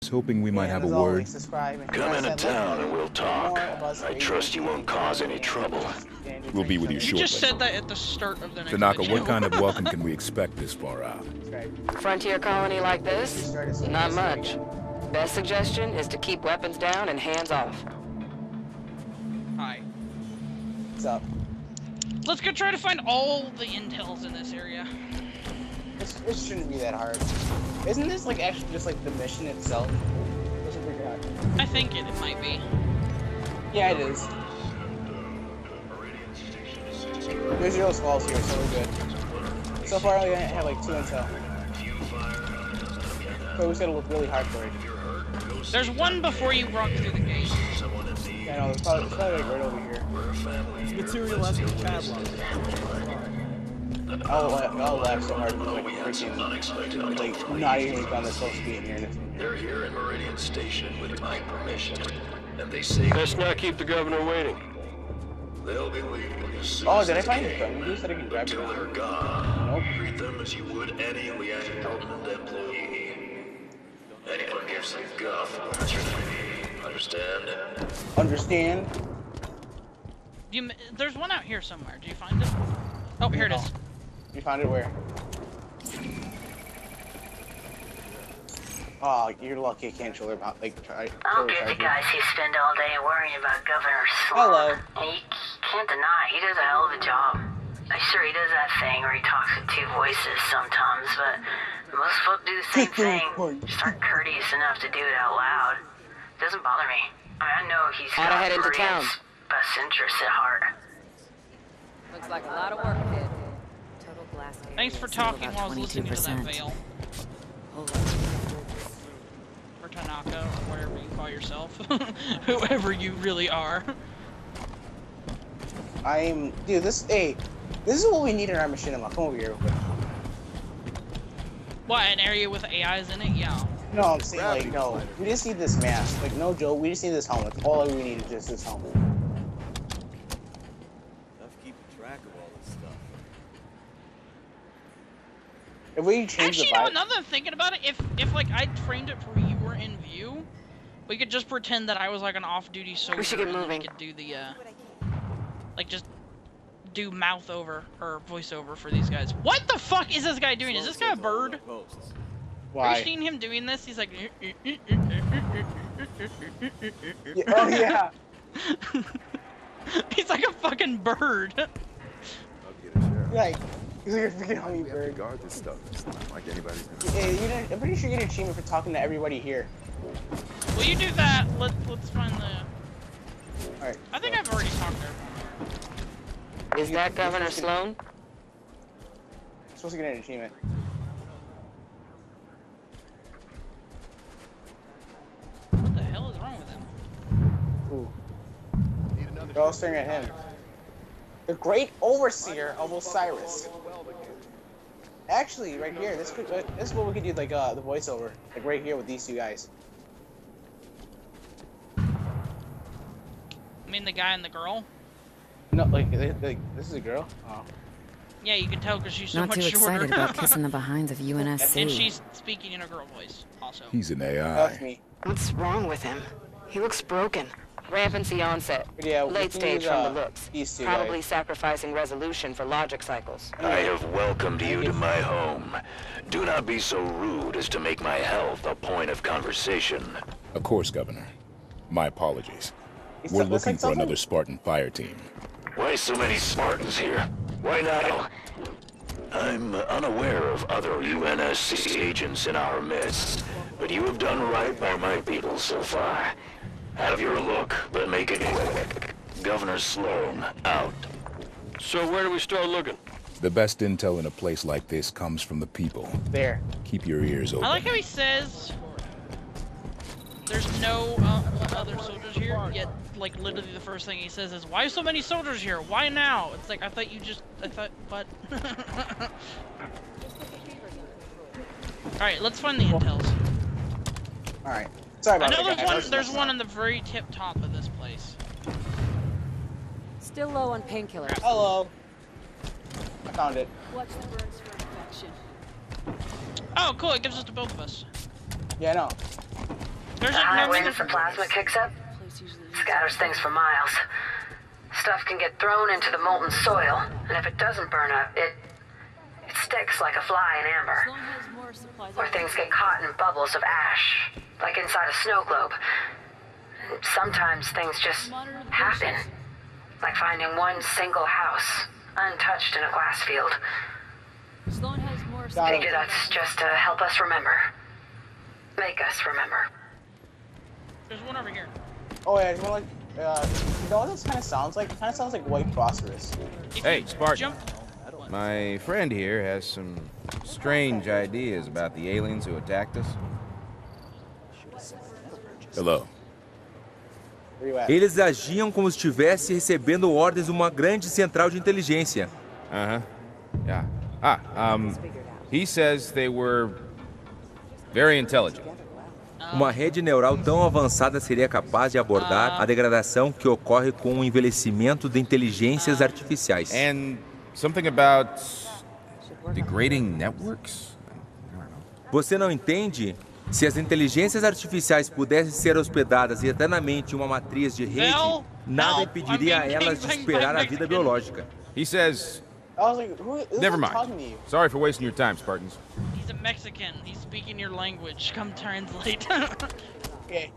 hoping we might have a as word. always, subscribe and Come hit into that town like and we'll talk. I trust you won't cause any trouble. We'll be with you You shortly. just said that at the start of the next Tanaka, video. what kind of welcome can we expect this far out? Frontier colony like this? Not much. Best suggestion is to keep weapons down and hands off. Hi. What's up? Let's go try to find all the intels in this area. It shouldn't be that hard. Isn't this like actually just like the mission itself? I think it might be. Yeah, it is. There's zero skulls here, so we're good. So far, I only have like 2 intel. So we just gotta look really hard for it. There's one before you walk through the gate. Yeah, no, it's probably like right over here. Material as the catalog. I'll laugh so hard because like freaking like not even found this supposed to be in here. They're here in Meridian Station with my permission, and they say let's not keep the governor waiting. They'll be leaving as soon Oh, as did I they find can. the gun? You said I can grab it. Until they're gone, Nope. treat them as you would any Lieutenant Government employee. Anyone gives them guff will answer to me. Understand? Understand? There's one out here somewhere. Do you find it? Oh, here it is. You found it where? Oh, you're lucky I can't shoulder about like try. I'll get the guys who spend all day worrying about Governor Sloan. Hello. And you can't deny he does a hell of a job. I'm sure he does that thing where he talks with 2 voices sometimes, but most folk do the same thing. Just aren't courteous enough to do it out loud. Doesn't bother me. I know he's got Oughta head into town. Meridian's best interests at heart. Looks like a lot of work, kid. Total blast area Thanks for is talking about while I was listening to that 22%. veil. Or Tanaka, or whatever you call yourself. Whoever you really are. Dude, this is what we need in our machinima. Come over here real quick. What, an area with AIs in it? Yeah. No, I'm saying like, no. We just need this mask. Like, no joke, we just need this helmet. All we need is just this helmet. Enough keeping track of all this stuff. If we change Actually, the you know, vibe, now that I'm thinking about it, if like I framed it where you were in view, we could just pretend that I was like an off-duty soldier. We should get and then moving. We could do the like just do mouth over or voiceover for these guys. What the fuck is this guy doing? Is this guy a bird? Are why? you seeing him doing this? He's like. Yeah, oh yeah. He's like a fucking bird. I'll get a sheriff. Like, he's like a freaking We have to hummingbird. guard this stuff. It's not like anybody's gonna... Yeah, I'm pretty sure you get an achievement for talking to everybody here. Will you do that? Let's find the. Alright. I think I've already talked to everyone. Is that Governor Sloan? Supposed to get an achievement. What the hell is wrong with him? Ooh. They're all staring at him. The Great Overseer of Osiris. Actually, right here, this is what we could do, like the voiceover, like right here with these 2 guys. I mean the guy and the girl? No, like this is a girl. Oh. Yeah, you can tell because she's so Not much too shorter. excited about kissing the behinds of UNSC. And she's speaking in a girl voice, also. He's an AI. That's me. What's wrong with him? He looks broken. Rampancy onset. But yeah, we Late can stage use, from the looks. these 2 Probably guys. sacrificing resolution for logic cycles. I have welcomed you to my home. Do not be so rude as to make my health a point of conversation. Of course, Governor. My apologies. It's We're looks looking like for something- another Spartan fire team. Why so many Spartans here? Why not? I'm unaware of other UNSC agents in our midst, but you have done right by my people so far. Have your look, but make it quick. Governor Sloan, out. So where do we start looking? The best intel in a place like this comes from the people. There. Keep your ears open. I like how he says there's no other soldiers here, yet like literally the first thing he says is, why so many soldiers here? Why now? It's like, I thought, what? Alright, let's find the intels. Alright. Sorry I about know that, guys. there's one on the very tip top of this place. Still low on painkillers. Hello. I found it. Watch the burns for infection. Oh, cool, it gives us to both of us. Yeah, I know. There's The a high no, winds the plasma kicks up, scatters things for miles. Stuff can get thrown into the molten soil, and if it doesn't burn up, it sticks like a fly in amber. Or things get caught in bubbles of ash, like inside a snow globe. And sometimes things just happen, like finding one single house, untouched in a glass field. Maybe that's just to help us remember. Make us remember. there's one over here. Oh yeah, you know, like, you know what this kind of sounds like? It kind of sounds like white phosphorus. If Hey, you Spartan. jump- My friend here has some strange ideas about the aliens who attacked us. Hello. Where you at? Eles agiam como se estivesse recebendo ordens de uma grande central de inteligência. Uh-huh. Yeah. He says they were very intelligent. Uma rede neural tão avançada seria capaz de abordar a degradação que ocorre com o envelhecimento de inteligências artificiais. And something about degrading networks? Você não entende? Se as inteligências artificiais pudessem ser hospedadas eternamente em uma matriz de rede, nada impediria elas de superar a vida biológica. He says, I was like, who is never talking to mind. you? Sorry for wasting your time, Spartans. He's a Mexican. He's speaking your language. Come translate. Okay.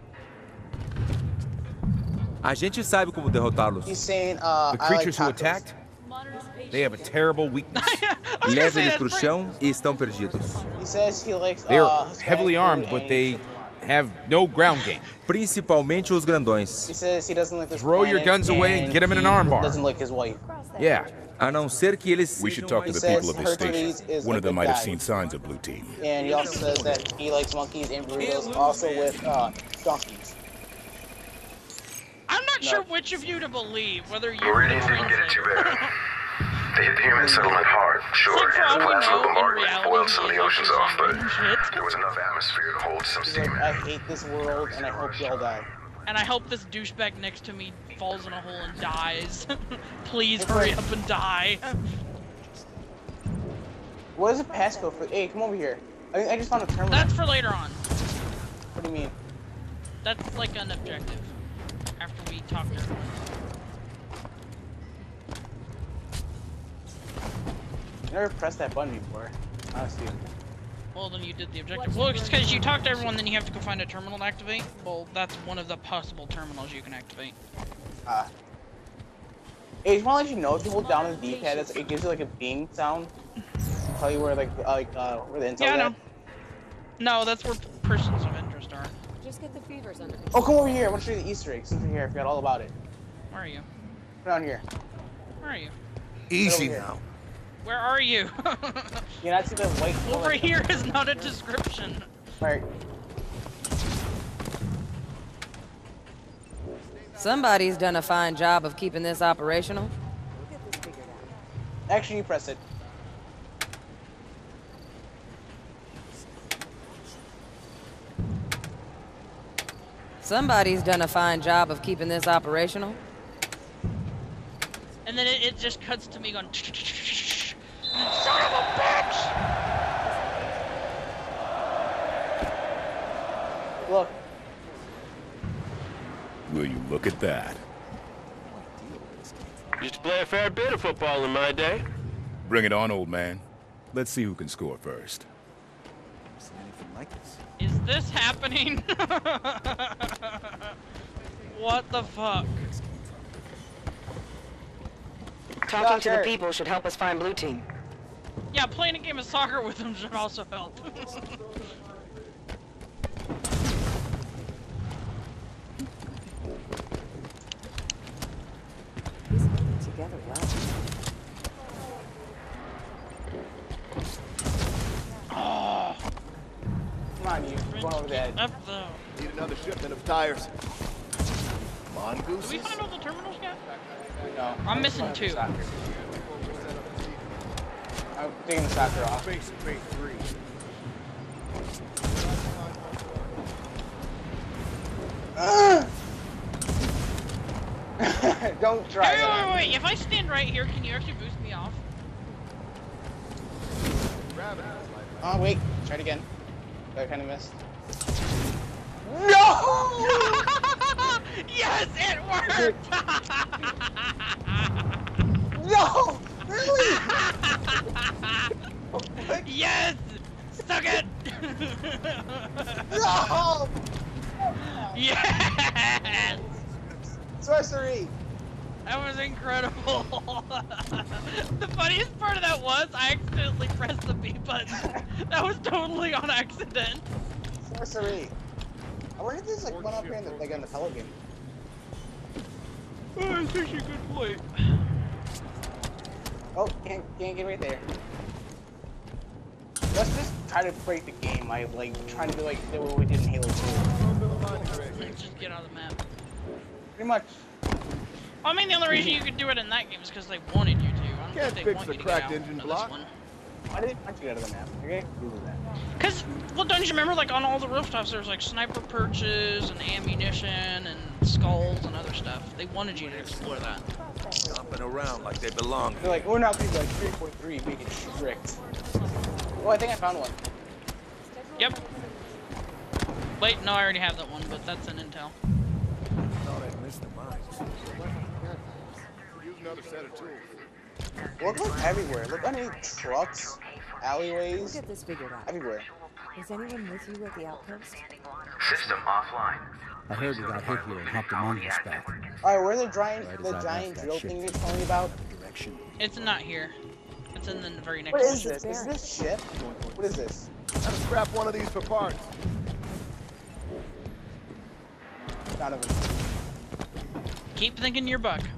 A gente sabe como derrotá-los. He's saying, The creatures who attacked, they have a terrible weakness. Leve eles pro chão e estão perdidos. He says he likes, They are Hispanic heavily food armed, and but they have no ground game. Principalmente os grandões. He says he doesn't like this Throw your planet guns away and get him in an he armbar. Doesn't like his wife. Yeah. A não ser que eles We should sejam talk to mais- the people of this Hercules station. is One a of them good might have guy. seen signs of Blue Team. And he also says that he likes monkeys and burritos, also with donkeys. I'm not sure which of you to believe, whether you Meridian didn't get it too bad. They hit the human settlement hard, sure, for and all the we plasma know, in bombardment reality, boiled some of the oceans off, but shit. there was enough atmosphere to hold some He's like, steam. I hate this world and I hope y'all die. And I hope this douchebag next to me falls in a hole and dies. Please hurry up and die. What is a passcode for? Hey, come over here. I just found a terminal. That's for later on. What do you mean? That's like an objective. After we talk to everyone. I never pressed that button before, honestly. Well, then you did the objective. Well, it's because you talk to everyone, then you have to go find a terminal to activate. Well, that's one of the possible terminals you can activate. Hey, I just want to let you know, if you hold down the D-pad, it gives you like a bing sound. Tell you where where the intel Yeah, I is know. at. No, that's where persons of interest are. Just get the fevers under Oh, come over here. I want to show you the Easter egg. Since you're here, I forgot all about it. Where are you? Come down here. Where are you? Easy here. now. Where are you? You not see the white Over here is not a description. Alright. Somebody's done a fine job of keeping this operational. Actually, you press it. Somebody's done a fine job of keeping this operational. And then it just cuts to me going. Son of a bitch! Look. Will you look at that? Used to play a fair bit of football in my day. Bring it on, old man. Let's see who can score first. Is this happening? What the fuck? Talking to the people should help us find Blue Team. Yeah, playing a game of soccer with them should also help. together well. Oh. Come on, you. Going over that. Up though. Need another shipment of tires. Mongoose. Did we find all the terminals yet? No. I'm missing two. I'm taking the soccer off. Space 3. Don't try Hey, that. wait. If I stand right here, can you actually boost me off? Oh, wait. Try it again. I kind of missed. No! Really? Yes! Stuck it! No! Yes! Sorcery! That was incredible. The funniest part of that was I accidentally pressed the B button. That was totally on accident. Sorcery. I wonder if there's like one up here in the, like on the Pelican. Oh, that's actually a good point. Oh, can't get right there. Let's just try to break the game. I like trying to do like what we did in Halo 2. Just get out of the map. Pretty much. Well, I mean, the only reason you could do it in that game is because they wanted you to. I don't Can't think they fix want the you to cracked get out engine of block. this one. Why did they punch you out of the map? Okay, Google that. Because, well, don't you remember, like, on all the rooftops, there's, like, sniper perches and ammunition and skulls and other stuff. They wanted you to explore that. Stomping around like they belong. They're like, we're not gonna be like 343, make it strict. Oh, I think I found one. Yep. Wait, no, I already have that one, but that's an intel. Thought I missed the mines. Use another set of tools. Look everywhere. Look underneath trucks, alleyways. We'll get this figured out. Everywhere. Is anyone with you at the outpost? System offline. I heard we got hit here and hopped among us back. Alright, where's the giant drill thing you're telling me about? It's not here. It's in the very next What one. is this? Is this ship? What is this? Gotta scrap one of these for parts. Donovan. Keep thinking you're Buck.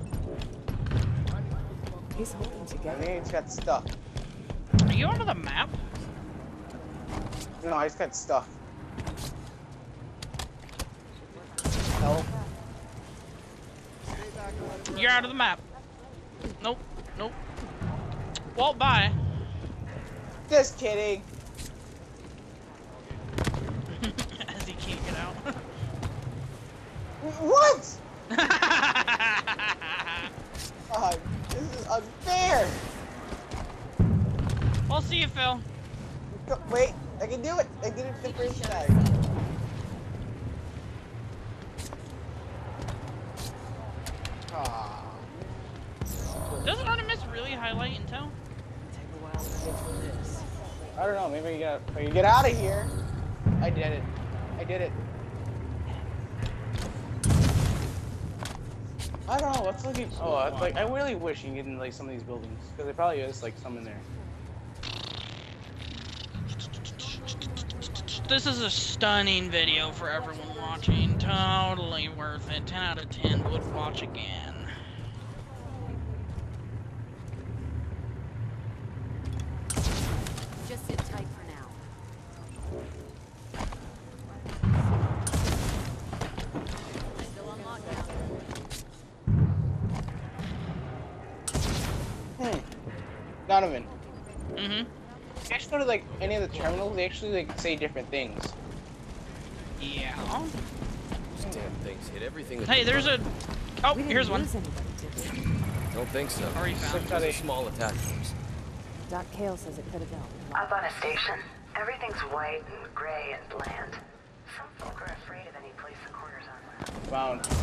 He's holding I together. think I just got stuck. Are you onto the map? No, I just got stuck. No. You're out of the map. Nope. Nope. Walt, bye. Just kidding. As he can't get out. What? This is unfair. I'll see you, Phil. Wait, I can do it. I did it the first time. Ah. Doesn't Artemis really highlight intel? Take a while to get through this. I don't know. Maybe I can get out of here. I did it. I did it. I don't know. What's looking? Oh, it's like I really wish you could get in like some of these buildings because there probably is like some in there. This is a stunning video for everyone watching. Totally worth it. 10 out of 10. Would watch again. Just sit tight for now. Still on lockdown. Donovan. Mm-hmm. If you actually go to like any of the terminals, they actually like say different things. Yeah. These damn things hit everything. Hey, there's a... Oh, here's one. Don't think so. Already found. Those are small attack force. Doc Kale says it could have been. Up on a station, everything's white and gray and bland. Some folk are afraid of any place the corners on. Found.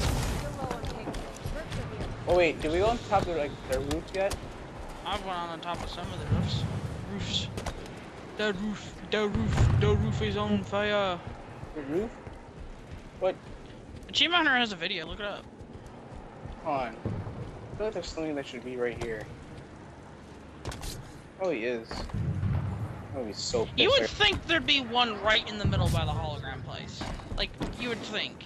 Oh wait, did we go on top of like the roof yet? I went on top of some of the roofs. Roofs. The roof is on fire. The roof? What? Achievement Hunter has a video, look it up. Hold on. I feel like there's something that should be right here. Oh, he is. Oh, he's so pissed. You would think there'd be one right in the middle by the hologram place. Like, you would think.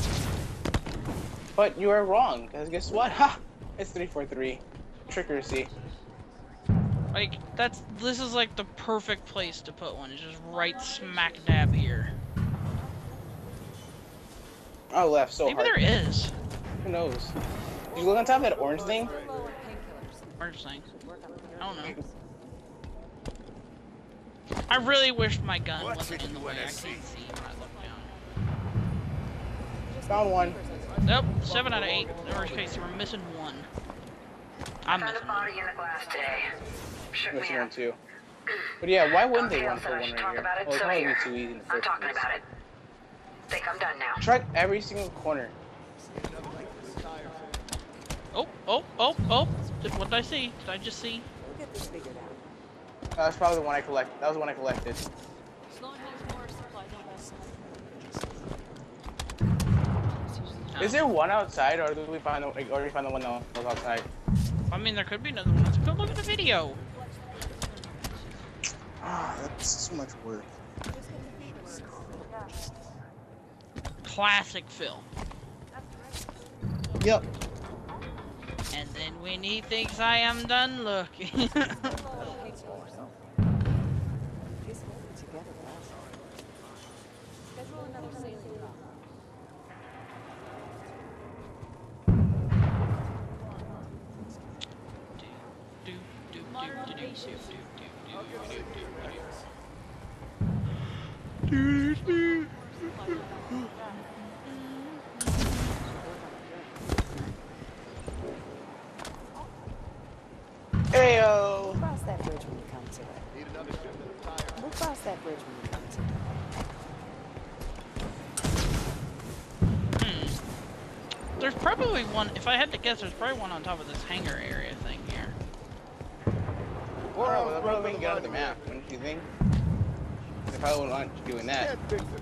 But you are wrong, because guess what? Ha! It's 343. Trickery. Like, this is like the perfect place to put one. It's just right smack dab here. I left so Maybe hard. there is. Who knows? Did you look on top of that orange thing? Orange thing. I don't know. I really wish my gun wasn't in the way. I can't see when I look down. Found one. Nope, 7 out of 8. In the worst case, we're missing one. I'm Found a missing body in the glass today. Shook me Missing up. one too. But yeah, why wouldn't they Kale want to said put I one should right talk here? about it, Well, it's so probably here. too easy in the I'm first talking place. about it. Think I'm done now. Check every single corner. Oh! What did I see? Did I just see? We'll get this figured out. That's probably the one I collected. That was the one I collected. Is there one outside, or did we find the, or did we find the one that was outside? I mean, there could be another one. Let's go look at the video. Ah, that's so much work. Classic Phil. Yep. And then when he thinks I am done looking. Heyo! We'll cross that bridge when you come to it. We'll cross that bridge when you come to it. There's probably one, if I had to guess, there's probably one on top of this hangar area thing here. Or we can get out of the map, wouldn't you think? They probably wouldn't want you doing that.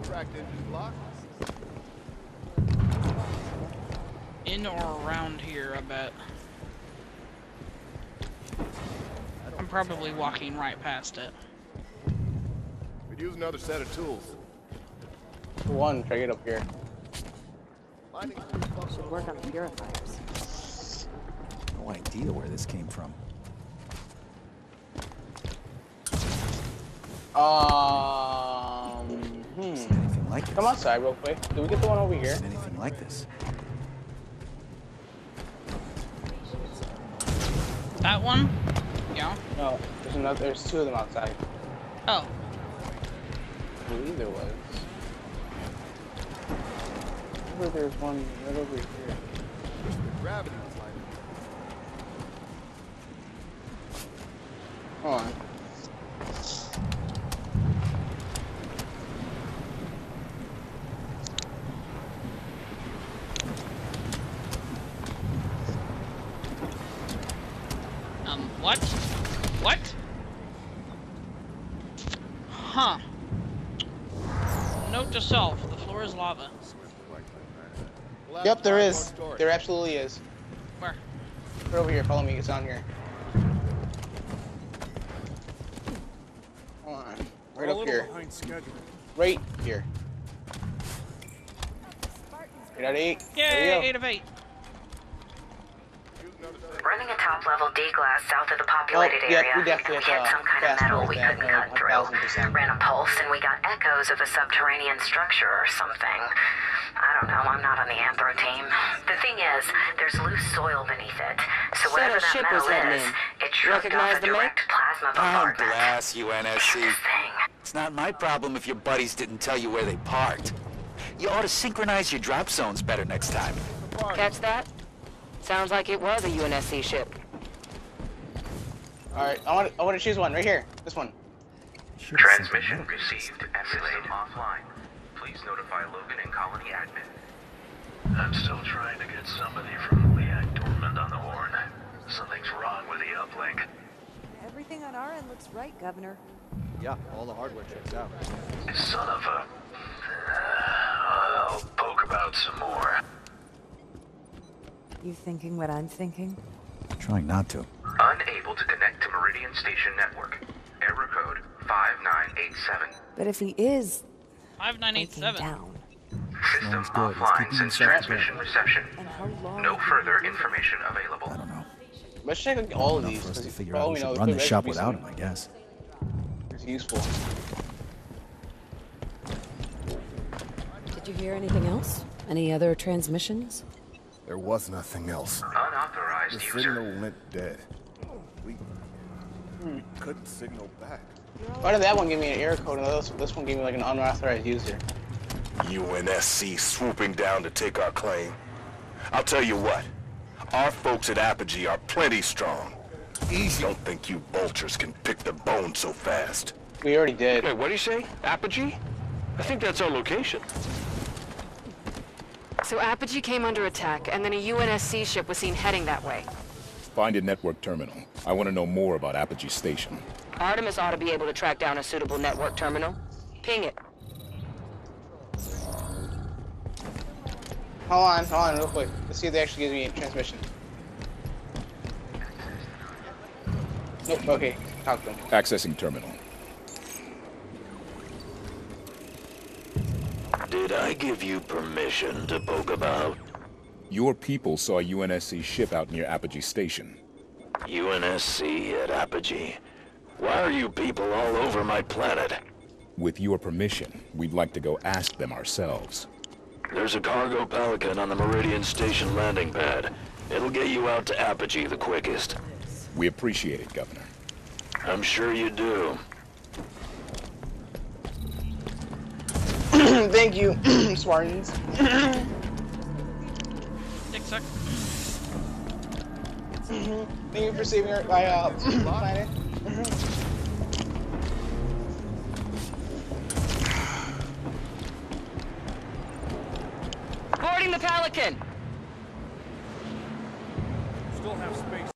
In or around here, I bet. I'm probably walking right past it. Could use another set of tools. One, try to get up here. Should work on the purifiers. No idea where this came from. Anything like this? Come outside real quick. Do we get the one over here? Anything like this? That one? Yeah. No, there's another. There's two of them outside. Oh. I believe there was. Remember there's one right over here. Gravity was like. Hold on. What? What? Huh. Note to self, the floor is lava. Yep, there is. There absolutely is. Where? Right over here, follow me, it's on here. Hold on. Right up here. Right here. 8 out of 8. Yay, 8 of 8. Running a top-level D-glass south of the populated area, we definitely had some kind of metal we couldn't cut through. Ran a pulse, and we got echoes of a subterranean structure or something. I don't know, I'm not on the Anthro team. The thing is, there's loose soil beneath it, so whatever that metal is, it shrugged off a direct plasma bombardment. Glass, UNSC. It's not my problem if your buddies didn't tell you where they parked. You ought to synchronize your drop zones better next time. Catch that? Sounds like it was a UNSC ship. Alright, I want to choose one, right here. This one. Transmission received. Escalate offline. Please notify Logan and Colony admin. I'm still trying to get somebody from LEAC Dormant on the horn. Something's wrong with the uplink. Everything on our end looks right, Governor. Yeah, all the hardware checks out. Son of a... I'll poke about some more. You thinking what I'm thinking? Trying not to. Unable to connect to Meridian Station Network. Error code 5987. But if he is 5987 down. System offline since transmission reception. No further information available. I don't know. Let's check all of these. For us to figure for out all who we should know, run there the could shop be without some- him, I guess. It's useful. Did you hear anything else? Any other transmissions? There was nothing else. Unauthorized The user. signal went dead. We couldn't signal back. Why did that one give me an error code and this one gave me like an unauthorized user? UNSC swooping down to take our claim. I'll tell you what. Our folks at Apogee are plenty strong. Easy. Don't think you vultures can pick the bone so fast. We already did. Wait, what do you say? Apogee? I think that's our location. So Apogee came under attack, and then a UNSC ship was seen heading that way. Find a network terminal. I want to know more about Apogee Station. Artemis ought to be able to track down a suitable network terminal. Ping it. Hold on, real quick. Let's see if they actually give me a transmission. Nope, okay. Talk to them. Accessing terminal. Did I give you permission to poke about? Your people saw a UNSC ship out near Apogee Station. UNSC at Apogee? Why are you people all over my planet? With your permission, we'd like to go ask them ourselves. There's a cargo Pelican on the Meridian Station landing pad. It'll get you out to Apogee the quickest. We appreciate it, Governor. I'm sure you do. Thank you, Spartans. Thank you for saving our planet. Boarding the Pelican! Still have space